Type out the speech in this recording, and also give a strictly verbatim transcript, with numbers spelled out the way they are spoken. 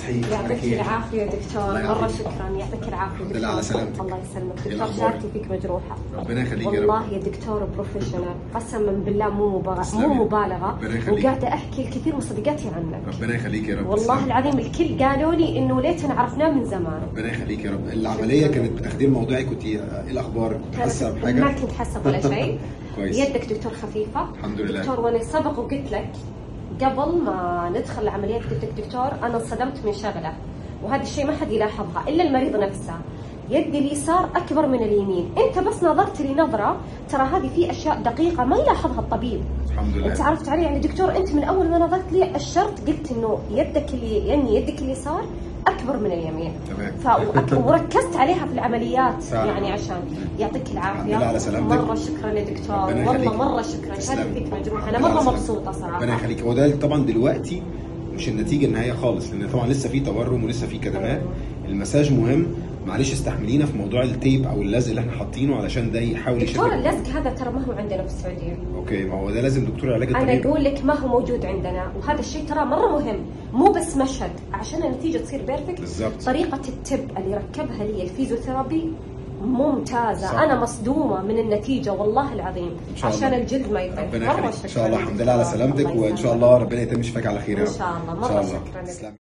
صحيح. يعطيك العافيه دكتور، مره شكرا. يعطيك العافيه دكتور. على سلامتك. الله يسلمك دكتور. شهادتي فيك مجروحه. ربنا يخليك يا رب. والله يا دكتور بروفيشنال قسما بالله، مو مبالغه مو مبالغه، وقاعده احكي الكثير من صديقاتي عنك. ربنا يخليك يا رب. والله العظيم الكل قالوا لي انه ليتنا عرفناه من زمان. ربنا يخليك يا رب. العمليه كانت تخدير موضوعي، كنت ايه الاخبار؟ كنت حاسه بحاجه؟ ما كنت حاسه ولا شيء. كويس. يدك دكتور خفيفه الحمد لله دكتور. وانا سبق وقلت لك قبل ما ندخل العمليات، قلت لك دكتور انا انصدمت من شغله، وهذا الشيء ما حد يلاحظها الا المريض نفسه. يدي اليسار اكبر من اليمين، انت بس نظرت لي نظره، ترى هذه في اشياء دقيقه ما يلاحظها الطبيب. الحمد لله. انت عرفت علي يعني دكتور، انت من اول ما نظرت لي اشرت قلت انه يدك اللي يعني يدك اليسار اكبر من اليمين. تمام. وركزت عليها في العمليات فعلا. يعني عشان يعطيك العافيه. الحمد لله على سلامتك. مره شكرا يا دكتور، والله مره شكرا. شهادتي فيك مجروحه، انا مره مبسوطه صراحه. ربنا يخليك. هو ده طبعا دلوقتي مش النتيجه النهائيه خالص، لان طبعا لسه في تورم ولسه في كدمات. المساج مهم، معلش استحملينا في موضوع التيب او اللزق اللي احنا حاطينه علشان ده يحاول يشد. دكتور اللزق هذا ترى ما هو عندنا في السعوديه. اوكي، ما هو ده لازم دكتور العلاج الطبيعي. انا اقول لك ما هو موجود عندنا، وهذا الشيء ترى مره مهم، مو بس مشهد عشان النتيجه تصير بيرفكت. بالظبط. طريقه التب اللي ركبها لي الفيزيوثيرابي ممتازه. صح. انا مصدومه من النتيجه والله العظيم، عشان الجلد ما يطيح. ربنا يخليك ان شاء الله. الحمد لله على سلامتك، وان شاء الله ربنا يتم شفاك على خير يا رب. ان شاء الله. مره شكرا.